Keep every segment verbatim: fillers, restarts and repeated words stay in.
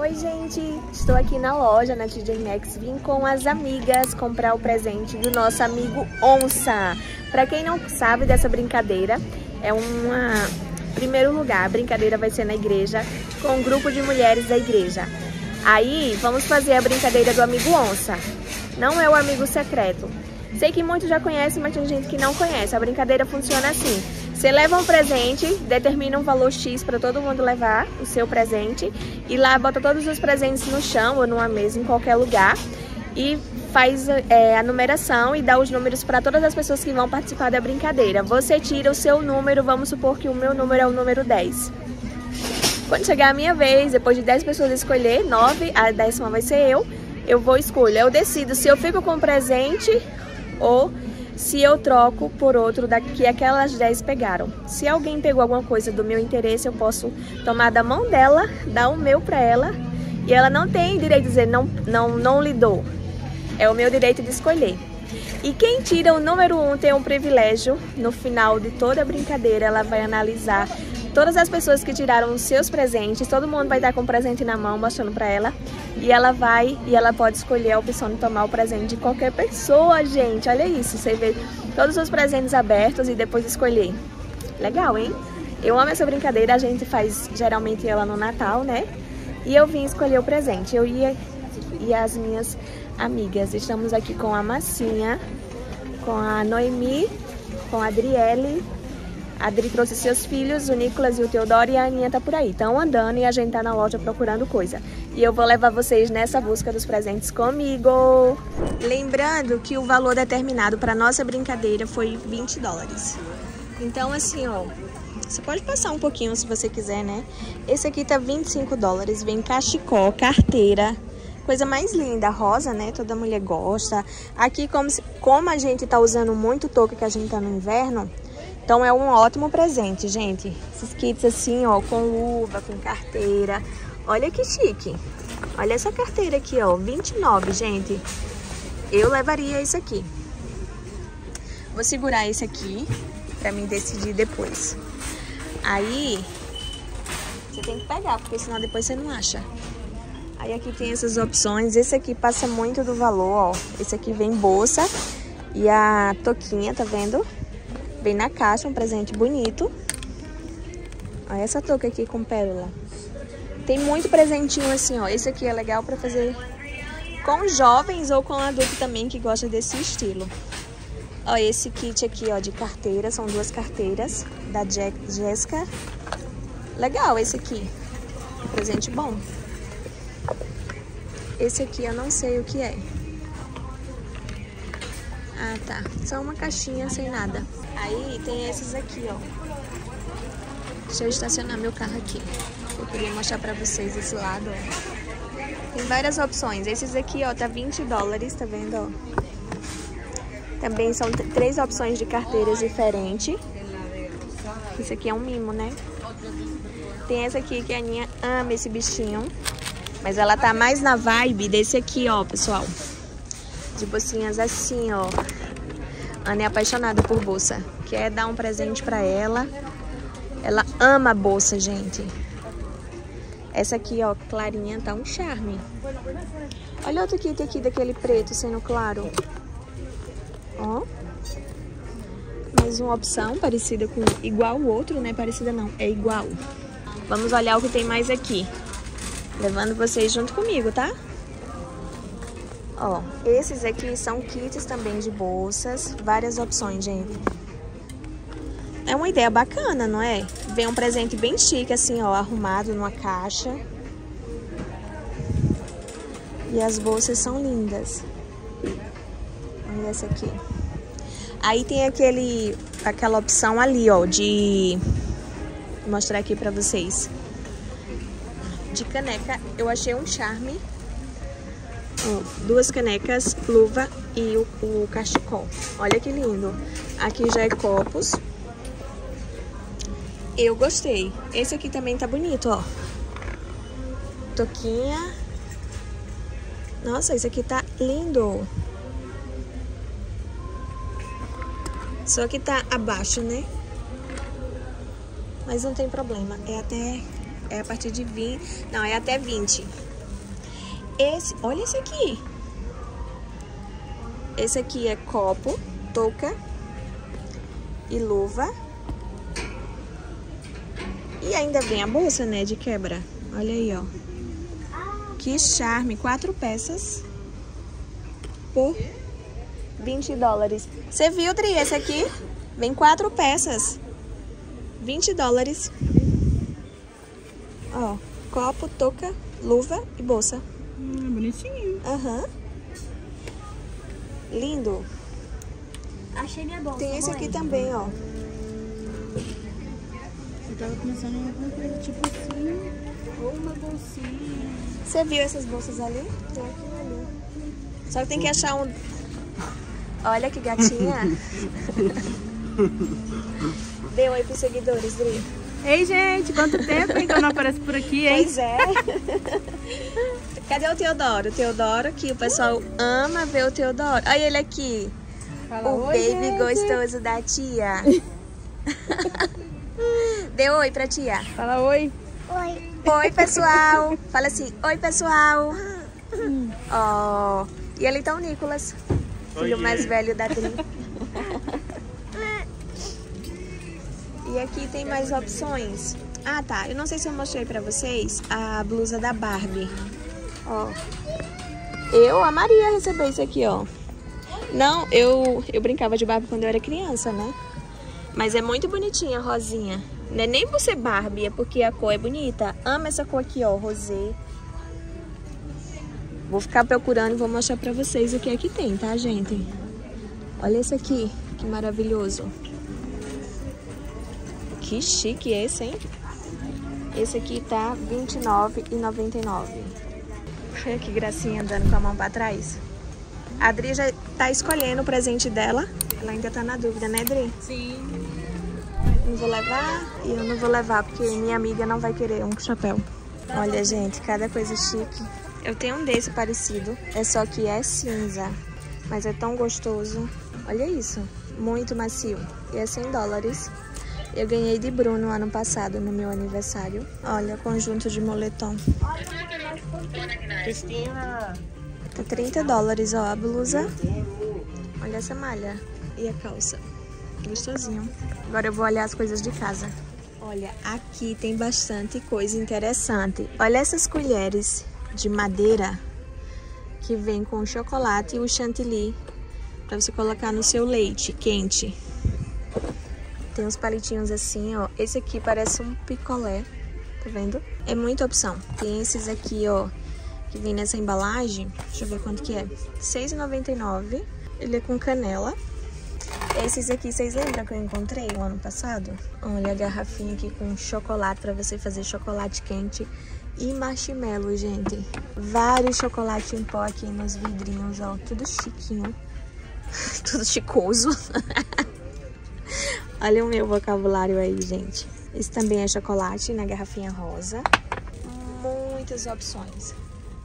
Oi gente, estou aqui na loja, na T J Maxx, vim com as amigas comprar o presente do nosso amigo Onça. Pra quem não sabe dessa brincadeira, é uma... Em primeiro lugar, a brincadeira vai ser na igreja, com um grupo de mulheres da igreja. Aí, vamos fazer a brincadeira do amigo Onça. Não é o amigo secreto. Sei que muitos já conhecem, mas tem gente que não conhece. A brincadeira funciona assim. Você leva um presente, determina um valor X para todo mundo levar o seu presente. E lá bota todos os presentes no chão ou numa mesa, em qualquer lugar. E faz é, a numeração e dá os números para todas as pessoas que vão participar da brincadeira. Você tira o seu número, vamos supor que o meu número é o número dez. Quando chegar a minha vez, depois de dez pessoas escolher, nove, a décima vai ser eu, eu vou escolher. Eu decido se eu fico com o presente ou se eu troco por outro da que aquelas dez pegaram. Se alguém pegou alguma coisa do meu interesse, eu posso tomar da mão dela, dar o meu para ela, e ela não tem direito de dizer não, não, não lhe dou. É o meu direito de escolher. E quem tira o número um tem um privilégio. No final de toda a brincadeira, ela vai analisar todas as pessoas que tiraram os seus presentes. Todo mundo vai estar com o presente na mão, mostrando para ela. E ela vai e ela pode escolher a opção de tomar o presente de qualquer pessoa, gente. Olha isso, você vê todos os presentes abertos e depois escolher. Legal, hein? Eu amo essa brincadeira, a gente faz geralmente ela no Natal, né? E eu vim escolher o presente, eu ia e as minhas amigas. Estamos aqui com a Massinha, com a Noemi, com a Adriele. A Adri trouxe seus filhos, o Nicolas e o Teodoro, e a Aninha tá por aí. Estão andando e a gente tá na loja procurando coisa. E eu vou levar vocês nessa busca dos presentes comigo. Lembrando que o valor determinado para nossa brincadeira foi vinte dólares. Então assim, ó, você pode passar um pouquinho se você quiser, né? Esse aqui tá vinte e cinco dólares, vem cachecol, carteira, coisa mais linda, rosa, né? Toda mulher gosta. Aqui, como, se, como a gente tá usando muito touca, que a gente tá no inverno, então é um ótimo presente, gente. Esses kits assim, ó, com luva, com carteira. Olha que chique. Olha essa carteira aqui, ó, vinte e nove, gente. Eu levaria isso aqui. Vou segurar esse aqui pra mim decidir depois. Aí, você tem que pegar, porque senão depois você não acha. Aí aqui tem essas opções. Esse aqui passa muito do valor, ó. Esse aqui vem bolsa e a touquinha, tá vendo? Vem na caixa, um presente bonito. Olha essa touca aqui com pérola. Tem muito presentinho assim, ó. Esse aqui é legal pra fazer com jovens ou com adulto também que gosta desse estilo. Ó, esse kit aqui, ó, de carteira. São duas carteiras da Jéssica. Legal esse aqui. Presente bom. Esse aqui eu não sei o que é. Ah, tá. Só uma caixinha sem nada. Aí tem esses aqui, ó. Deixa eu estacionar meu carro aqui. Eu queria mostrar pra vocês esse lado, ó. Tem várias opções. Esses aqui, ó, tá vinte dólares, tá vendo, ó? Também são três opções de carteiras diferentes. Esse aqui é um mimo, né? Tem essa aqui que a Aninha ama esse bichinho. Mas ela tá mais na vibe desse aqui, ó, pessoal. De bolsinhas assim, ó. Ana é apaixonada por bolsa. Quer dar um presente pra ela. Ela ama a bolsa, gente. Essa aqui, ó, clarinha, tá um charme. Olha outro kit aqui daquele preto sendo claro. Ó. Mais uma opção parecida com... Igual o outro, né? Parecida não, é igual. Vamos olhar o que tem mais aqui. Levando vocês junto comigo, tá? Ó, esses aqui são kits também de bolsas. Várias opções, gente. É uma ideia bacana, não é? Vem um presente bem chique, assim, ó, arrumado numa caixa. E as bolsas são lindas. Olha essa aqui. Aí tem aquele, aquela opção ali, ó, de... Vou mostrar aqui pra vocês. De caneca, eu achei um charme. Ó, duas canecas, luva e o, o cachecol. Olha que lindo. Aqui já é copos. Eu gostei. Esse aqui também tá bonito, ó. Toquinha. Nossa, esse aqui tá lindo. Só que tá abaixo, né? Mas não tem problema. É até... É a partir de vinte... Não, é até vinte. esse, olha esse aqui. Esse aqui é copo, touca e luva. E ainda vem a bolsa, né, de quebra. Olha aí, ó. Que charme. Quatro peças por vinte dólares. Você viu, Dri, esse aqui? Vem quatro peças. vinte dólares. Ó, copo, touca, luva e bolsa. Hum, bonitinho. Aham. Uhum. Lindo. Achei minha bolsa. Tem esse aqui também, ó. Eu tava pensando em alguma coisa tipo assim, ou uma bolsinha. Você viu essas bolsas ali? Tem aqui ali. Só que tem que achar um... Olha que gatinha. Dê um oi pros seguidores, Dri. Ei, gente, quanto tempo hein, que eu não apareço por aqui, hein? Pois é. Cadê o Teodoro? O Teodoro aqui, o pessoal ama ver o Teodoro. Olha ele aqui. Fala, o oi, baby gente. gostoso da tia. Dê oi pra tia. Fala oi. Oi. Oi, pessoal. Fala assim, oi, pessoal. Ó. Oh. E ali tá o Nicolas, filho oi, mais velho da Dri. E aqui tem mais opções. Ah, tá. Eu não sei se eu mostrei pra vocês a blusa da Barbie. Ó. Eu amaria receber isso aqui, ó. Não, eu, eu brincava de Barbie quando eu era criança, né? Mas é muito bonitinha, rosinha. Não é nem por ser Barbie, é porque a cor é bonita. Amo essa cor aqui, ó, rosé. Vou ficar procurando e vou mostrar pra vocês o que é que tem, tá, gente? Olha esse aqui, que maravilhoso. Que chique esse, hein? Esse aqui tá vinte e nove reais e noventa e nove centavos. Olha que gracinha andando com a mão pra trás. A Adri já tá escolhendo o presente dela. Ela ainda tá na dúvida, né, Adri? Sim. Não vou levar e eu não vou levar porque minha amiga não vai querer um chapéu. Olha, gente, cada coisa chique. Eu tenho um desse parecido, é só que é cinza, mas é tão gostoso. Olha isso, muito macio. E é cem dólares. Eu ganhei de Bruno ano passado, no meu aniversário. Olha, conjunto de moletom. Cristina. Tá trinta dólares, ó, a blusa. Olha essa malha. E a calça. Gostosinho. Agora eu vou olhar as coisas de casa. Olha, aqui tem bastante coisa interessante. Olha essas colheres de madeira que vem com o chocolate e o chantilly para você colocar no seu leite quente. Tem uns palitinhos assim, ó. Esse aqui parece um picolé, tá vendo? É muita opção. Tem esses aqui, ó, que vem nessa embalagem. Deixa eu ver quanto que é. seis reais e noventa e nove centavos. Ele é com canela. Esses aqui, vocês lembram que eu encontrei o ano passado? Olha a garrafinha aqui com chocolate para você fazer chocolate quente e marshmallow, gente. Vários chocolates em pó aqui nos vidrinhos, ó. Tudo chiquinho. Tudo chicoso. Olha o meu vocabulário aí, gente. Esse também é chocolate na garrafinha rosa. Muitas opções.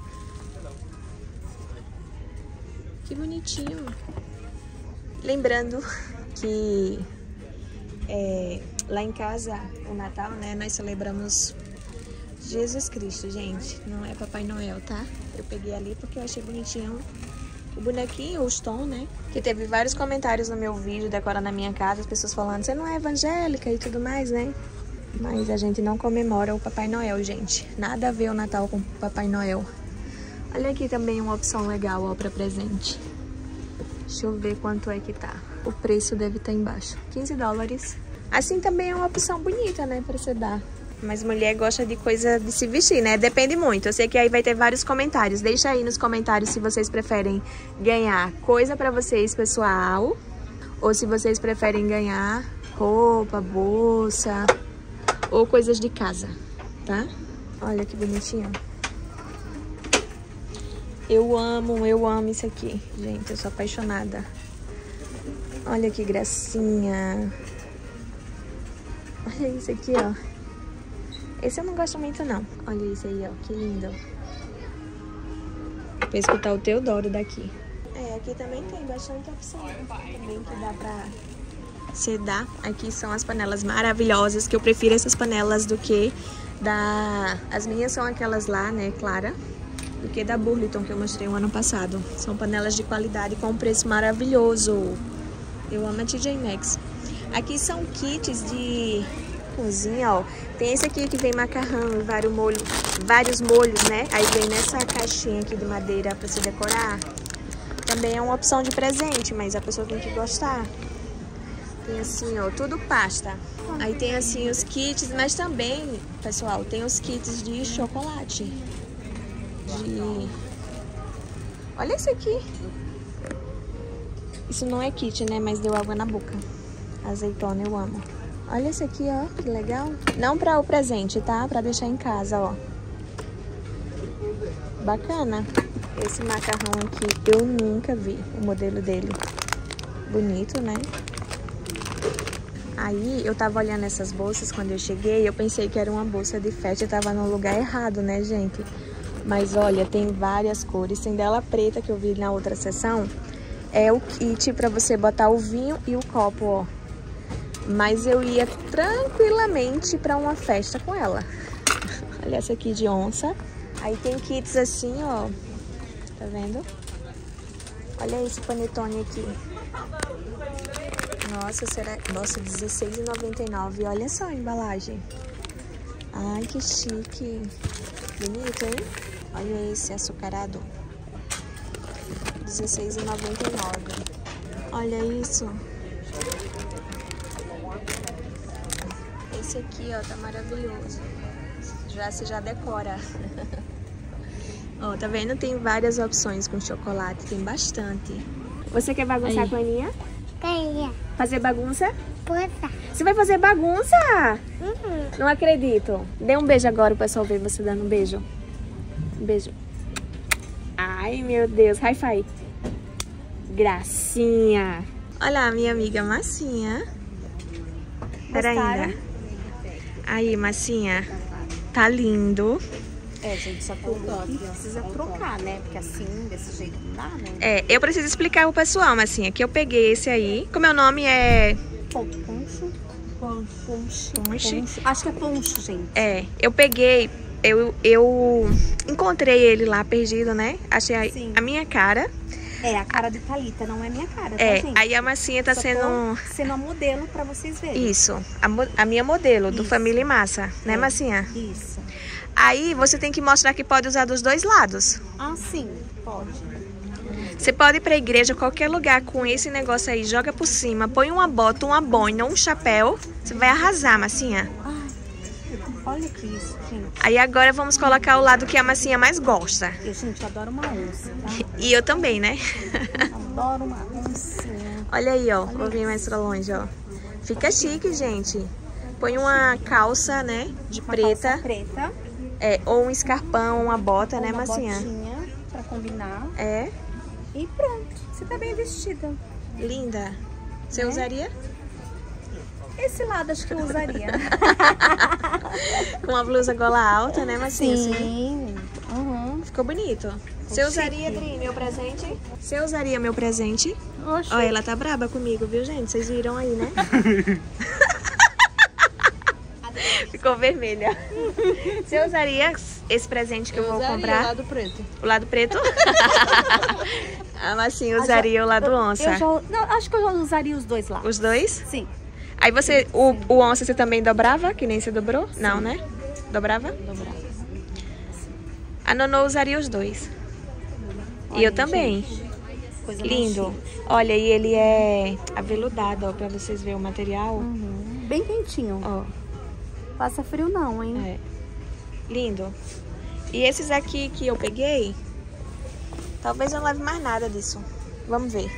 Que bonitinho. Lembrando que é, lá em casa, o Natal, né, nós celebramos Jesus Cristo, gente. Não é Papai Noel, tá? Eu peguei ali porque eu achei bonitinho o bonequinho, o Stone, né? Que teve vários comentários no meu vídeo, decorando a minha casa, as pessoas falando, você não é evangélica e tudo mais, né? Mas a gente não comemora o Papai Noel, gente. Nada a ver o Natal com o Papai Noel. Olha aqui também uma opção legal, ó, pra presente. Deixa eu ver quanto é que tá. O preço deve estar embaixo. quinze dólares. Assim também é uma opção bonita, né, pra você dar. Mas mulher gosta de coisa de se vestir, né? Depende muito. Eu sei que aí vai ter vários comentários. Deixa aí nos comentários se vocês preferem ganhar coisa pra vocês, pessoal. Ou se vocês preferem ganhar roupa, bolsa ou coisas de casa, tá? Olha que bonitinho. Eu amo, eu amo isso aqui. Gente, eu sou apaixonada. Olha que gracinha. Olha isso aqui, ó. Esse eu não gosto muito, não. Olha isso aí, ó. Que lindo. Pra escutar o Teodoro daqui. É, aqui também tem bastante opção. Também que dá pra sedar. Aqui são as panelas maravilhosas, que eu prefiro essas panelas do que da... As minhas são aquelas lá, né, Clara? do que da Burlington, que eu mostrei o ano passado. São panelas de qualidade com um preço maravilhoso. Eu amo a T J Maxx. Aqui são kits de cozinha, ó. Tem esse aqui que vem macarrão e vários molhos, vários molhos, né? Aí vem nessa caixinha aqui de madeira pra se decorar. Também é uma opção de presente, mas a pessoa tem que gostar. Tem assim, ó, tudo pasta. Aí tem assim os kits, mas também, pessoal, tem os kits de chocolate. De... Olha esse aqui. Isso não é kit, né? Mas deu água na boca. Azeitona, eu amo. Olha esse aqui, ó, que legal. Não para o presente, tá? Para deixar em casa, ó. Bacana. Esse macarrão aqui eu nunca vi o modelo dele. Bonito, né? Aí eu tava olhando essas bolsas quando eu cheguei, eu pensei que era uma bolsa de festa, eu tava no lugar errado, né, gente? Mas olha, tem várias cores, tem dela preta que eu vi na outra seção. É o kit pra você botar o vinho e o copo, ó. Mas eu ia tranquilamente pra uma festa com ela. Olha essa aqui de onça. Aí tem kits assim, ó. Tá vendo? Olha esse panetone aqui. Nossa, será... Nossa, dezesseis reais e noventa e nove centavos. Olha só a embalagem. Ai, que chique. Bonito, hein? Olha esse açucarado. dezesseis reais e noventa e nove centavos. Olha isso. Esse aqui, ó, tá maravilhoso. Já, você já decora. Ó, tá vendo? Tem várias opções com chocolate. Tem bastante. Você quer bagunçar Aí. com a Aninha? Queria. Fazer bagunça? Puta. Você vai fazer bagunça? Uhum. Não acredito. Dê um beijo agora, o pessoal ver você dando um beijo. Um beijo. Ai, meu Deus. High five. Gracinha. Olha a minha amiga Massinha. Pera ainda. Aí, Massinha. Tá lindo. É, gente, só que o look precisa trocar, né? Porque assim, desse jeito não dá, né? É, eu preciso explicar pro pessoal, Massinha, que eu peguei esse aí. Como meu nome é... Poncho. Poncho. Poncho. Poncho. Acho que é poncho, gente. É, eu peguei... Eu, eu encontrei ele lá perdido, né? Achei a, a minha cara. É, a cara de Thalita, não é minha cara, tá, é, gente? Aí a Massinha tá Só sendo... sendo a modelo pra vocês verem. Isso, a, a minha modelo, Isso. do Família Massa, né, é. Massinha? Isso. Aí você tem que mostrar que pode usar dos dois lados. Ah, sim, pode. Você pode ir pra igreja, qualquer lugar com esse negócio aí, joga por cima, põe uma bota, uma boina, um chapéu, você vai arrasar, Massinha. Ai, olha que isso, gente. Aí agora vamos colocar o lado que a Massinha mais gosta. Eu, gente, eu adoro uma onça, tá? E eu também, né? Adoro uma oncinha. Olha aí, ó, olha vou vir mais pra longe, ó. Fica chique, gente. Põe uma calça, né, de uma preta. Calça preta. É, ou um escarpão, uma bota, ou né, uma Massinha? botinha pra combinar. É. E pronto, você tá bem vestida. Linda. Você é? usaria? Esse lado acho que eu usaria. Com uma blusa gola alta, né, Massinha? Sim. Assim? Uhum. Ficou bonito. Você usaria, Dri, meu presente? Você usaria meu presente? Oxi. Olha, ela tá braba comigo, viu, gente? Vocês viram aí, né? Ficou vermelha. Você usaria esse presente que eu, eu vou usaria comprar? O lado preto. O lado preto? A Massinha usaria o lado onça. Eu já, não, acho que eu já usaria os dois lados. Os dois? Sim. Aí você, o, o onça você também dobrava? Que nem você dobrou? Sim. Não, né? Dobrava? Dobrava. A Nonô usaria os dois. Olha, e eu também. Coisa lindo. Olha, e ele é aveludado, ó, pra vocês verem o material. Uhum. Bem quentinho. Ó. Passa frio não, hein? É. Lindo. E esses aqui que eu peguei, talvez eu não leve mais nada disso. Vamos ver.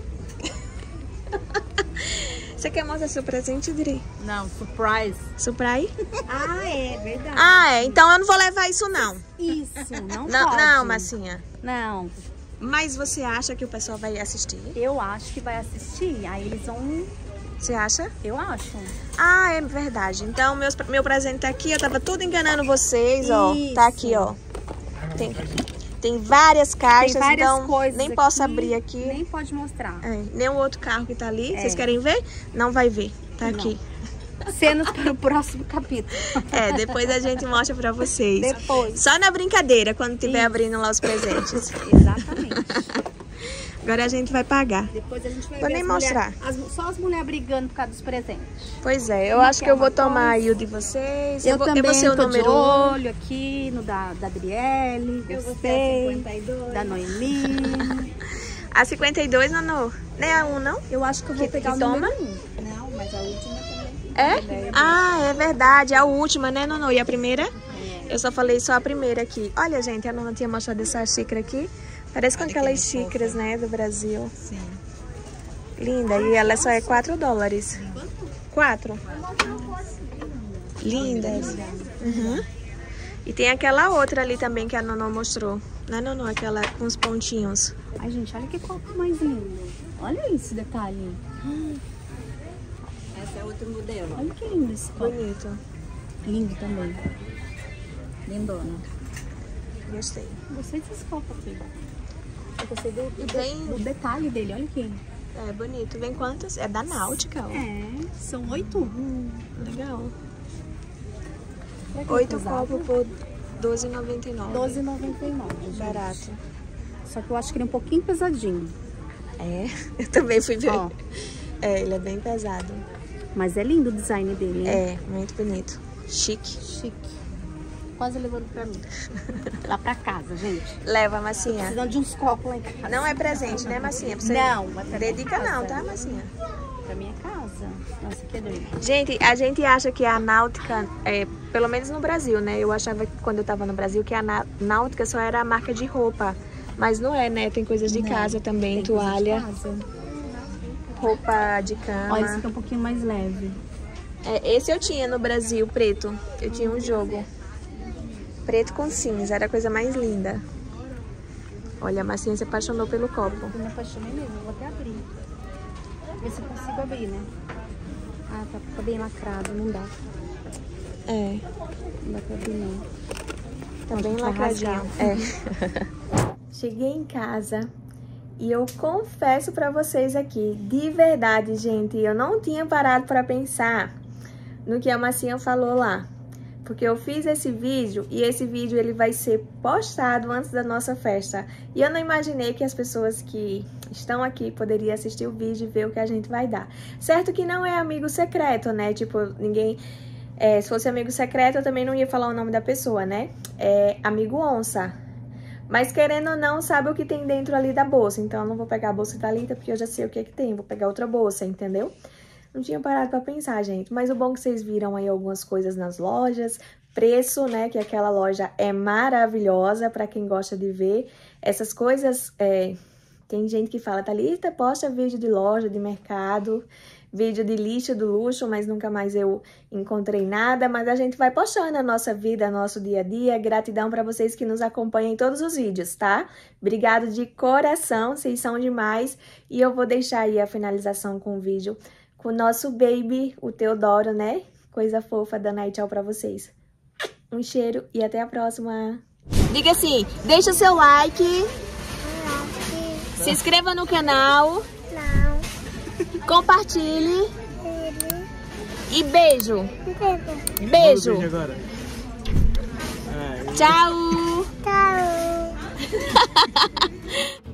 Você quer mostrar seu presente, Dri? Não, surprise. Surprise? Ah, é verdade. Ah, é. Então eu não vou levar isso, não. Isso, não, não pode. Não, Massinha. Não. Mas você acha que o pessoal vai assistir? Eu acho que vai assistir. Aí eles vão... Você acha? Eu acho. Ah, é verdade. Então, meus, meu presente tá aqui. Eu tava tudo enganando vocês, ó. Isso. Tá aqui, ó. Tem, tem várias caixas, tem várias então coisas nem aqui, posso abrir aqui. Nem pode mostrar. É, nem o outro carro que tá ali. É. Vocês querem ver? Não vai ver. Tá Não. aqui. cenas para o próximo capítulo. É, depois a gente mostra pra vocês. Depois. Só na brincadeira, quando estiver Isso. abrindo lá os presentes. Exatamente. Agora a gente vai pagar. Depois a gente vai Vou ver nem as mostrar. mulher- as- só as mulheres brigando por causa dos presentes. Pois é, eu Uma acho que quer eu vou uma tomar coisa. aí o de vocês. Eu, vou, também eu vou ser o tô número de um. olho aqui no da, da Adriele, Eu vou ser gostei, a cinquenta e dois. da Noemi. A cinquenta e dois, Nanu? Nem a um, não? Eu acho que eu vou Que- pegar que o toma? número um. Não, mas a última também. É? Ah, é verdade. É a última, né, Nunu? E a primeira? É. Eu só falei só a primeira aqui. Olha, gente, a Nunu tinha mostrado essa xícara aqui. Parece com Olha aquelas que xícaras, fofa. né, do Brasil. Sim. Linda. E ela só é quatro dólares. quatro? Lindas. Uhum. E tem aquela outra ali também que a Nunu mostrou. Não é, Nunu? Aquela com os pontinhos. Ai, gente, olha que copo mais lindo. Olha esse detalhe. Esse é outro modelo. Olha que lindo esse copo. Bonito. Lindo também. Lindona. Gostei. Gostei desses copos aqui. Eu gostei do, do, Bem- do detalhe dele, olha aqui. É bonito. Vem quantas? É da Náutica, ó. É, são oito. Legal. Será que é Oito pesado? copos por doze e noventa e nove. doze e noventa e nove, gente. Barato. Só que eu acho que ele é um pouquinho pesadinho. É, eu também fui ver. Ó. É, ele é bem pesado. Mas é lindo o design dele, hein? É, muito bonito. Chique. Chique. Quase levando pra mim. Lá pra casa, gente. Leva, Massinha. Precisando de uns copos lá em casa. Não é presente, né, Massinha? Pra você... Não, mas pra minha Dedica casa. não, tá, Massinha? Pra minha casa. Nossa, que doido. Gente, a gente acha que a Náutica, é, pelo menos no Brasil, né? Eu achava que quando eu tava no Brasil que a Ná- Náutica só era a marca de roupa. Mas não é, né? Tem coisas de Não, casa também, tem coisa de toalha, casa. roupa de cama. Olha, esse aqui é um pouquinho mais leve. É, esse eu tinha no Brasil, preto. Eu tinha um jogo. Preto com cinza, era a coisa mais linda. Olha, a Massinha se apaixonou pelo copo. Eu me apaixonei mesmo, vou até abrir. Ver se eu consigo abrir, né? Ah, tá, tá bem lacrado, não dá. É, Não dá pra abrir, não. tá bem vai lacradinho. rasgar. É. Cheguei em casa e eu confesso pra vocês aqui, de verdade, gente, eu não tinha parado pra pensar no que a Massinha falou lá. Porque eu fiz esse vídeo e esse vídeo ele vai ser postado antes da nossa festa. E eu não imaginei que as pessoas que estão aqui poderiam assistir o vídeo e ver o que a gente vai dar. Certo que não é amigo secreto, né? Tipo, ninguém... É, se fosse amigo secreto, eu também não ia falar o nome da pessoa, né? É amigo onça. Mas querendo ou não, sabe o que tem dentro ali da bolsa. Então eu não vou pegar a bolsa Thalita porque eu já sei o que é que tem. Vou pegar outra bolsa, entendeu? Não tinha parado pra pensar, gente. Mas o bom é que vocês viram aí algumas coisas nas lojas. Preço, né? Que aquela loja é maravilhosa pra quem gosta de ver. Essas coisas... É... Tem gente que fala, Thalita, posta vídeo de loja, de mercado, vídeo de lixo do luxo, mas nunca mais eu encontrei nada. Mas a gente vai postando a nossa vida, nosso dia a dia. Gratidão pra vocês que nos acompanham em todos os vídeos, tá? Obrigado de coração, vocês são demais. E eu vou deixar aí a finalização com o vídeo com o nosso baby, o Teodoro, né? Coisa fofa, dando aí tchau pra vocês. Um cheiro e até a próxima. Diga assim, deixa o seu like, se inscreva no canal, Não. compartilhe Ele. e beijo. Beijo. Beijo. Beijo agora. Ah, Tchau. Tchau.